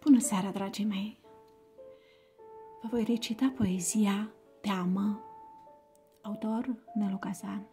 Bună seara, dragii mei! Vă voi recita poezia Teamă, autor Nelu Cazan.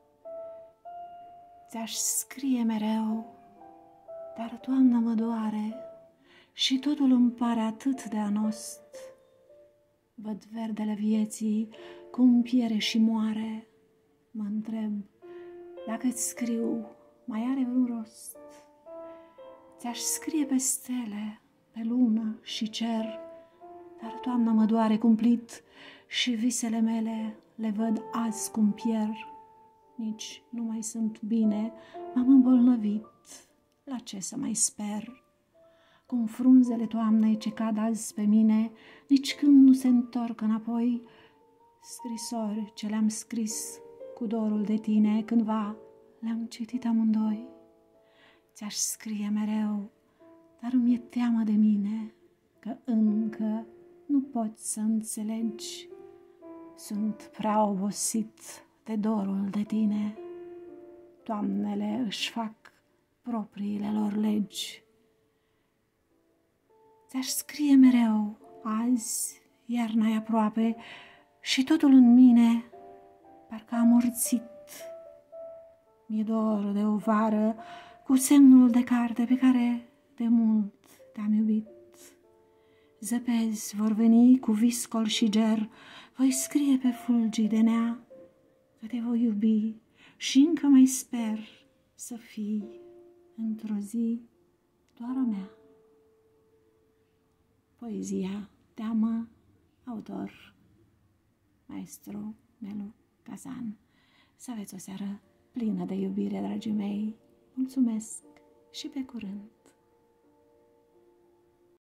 Ți-aș scrie mereu, dar toamna mă doare și totul îmi pare atât de anost. Văd verdele vieții cum piere și moare. Mă întreb, dacă-ți scriu, mai are vreun rost? Ți-aș scrie pe stele, pe lună și cer, dar toamna mă doare cumplit și visele mele le văd azi cum pierd. Nici nu mai sunt bine, m-am îmbolnăvit, la ce să mai sper? Cum frunzele toamnei ce cad azi pe mine, nici când nu se întorc înapoi, scrisori ce le-am scris cu dorul de tine, cândva le-am citit amândoi. Ți-aș scrie mereu, dar îmi e teamă de mine, că încă nu poți să înțelegi. Sunt prea obosit de dorul de tine. Toamnele își fac propriile lor legi. Ți-aș scrie mereu, azi iarna e aproape și totul în mine parcă a amorțit. Mi-e dor de o vară cu semnul de carte pe care de mult te-am iubit. Zăpezi vor veni cu viscol și ger, voi scrie pe fulgii de nea că te voi iubi și încă mai sper să fii într-o zi doar a mea. Poezia Teamă, autor maestru Nelu Cazan. Să aveți o seară plină de iubire, dragii mei. Mulțumesc și pe curând!